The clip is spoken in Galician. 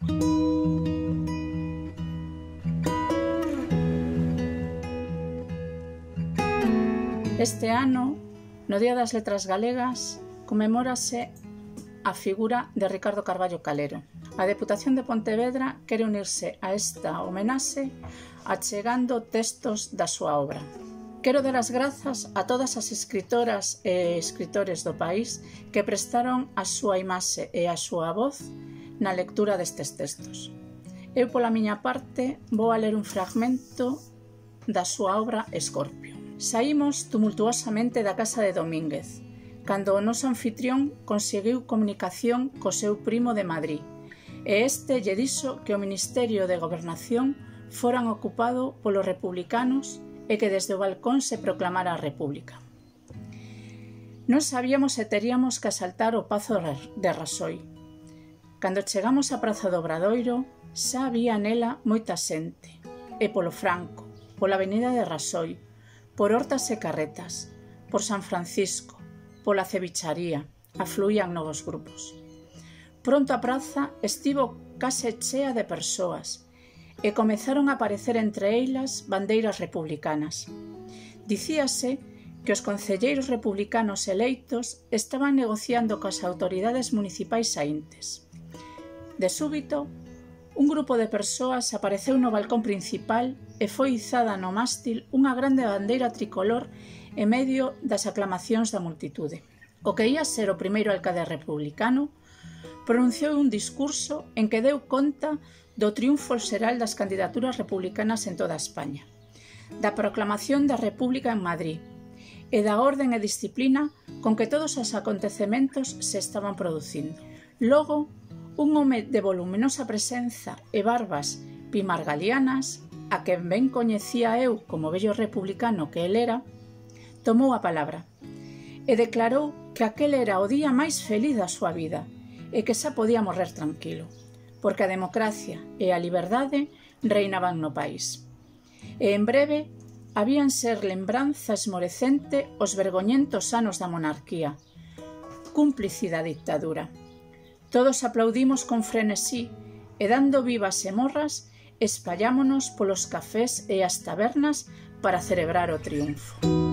Este ano, no Día das Letras Galegas, comemórase a figura de Ricardo Carballo Calero. A Deputación de Pontevedra quere unirse a esta homenaxe achegando textos da súa obra. Quero dar as grazas a todas as escritoras e escritores do país que prestaron a súa imaxe e a súa voz na lectura destes textos. Eu, pola miña parte, vou a ler un fragmento da súa obra Escorpio. Saímos tumultuosamente da casa de Domínguez, cando o noso anfitrión conseguiu comunicación co seu primo de Madrid, e este lle dixo que o Ministerio de Gobernación foran ocupado polos republicanos e que desde o balcón se proclamara a República. Non sabíamos se teríamos que asaltar o Pazo de Rasoi. Cando chegamos á Praza do Obradoiro, xa había nela moita xente, e polo Franco, pola avenida de Rasoi, por Hortas e Carretas, por San Francisco, pola Cevicharía, afluían novos grupos. Pronto a praza estivo case chea de persoas e comezaron a aparecer entre elas bandeiras republicanas. Dicíase que os concelleiros republicanos eleitos estaban negociando coas autoridades municipais saíntes. De súbito, un grupo de persoas apareceu no balcón principal e foi izada no mástil unha grande bandeira tricolor en medio das aclamacións da multitude. O que ia ser o primeiro alcade republicano pronunciou un discurso en que deu conta do triunfo xeral das candidaturas republicanas en toda España, da proclamación da República en Madrid e da orden e disciplina con que todos os acontecementos se estaban producindo. Logo, un home de voluminosa presenza e barbas pimargalianas, a quen ben coñecía eu como vello republicano que el era, tomou a palabra e declarou que aquel era o día máis feliz da súa vida e que xa podía morrer tranquilo, porque a democracia e a liberdade reinaban no país. E en breve habían ser lembranza esmorecente os vergoñentos anos da monarquía, cúmplice da dictadura. Todos aplaudimos con frenesí e dando vivas e morras espallámonos polos cafés e as tabernas para celebrar o triunfo.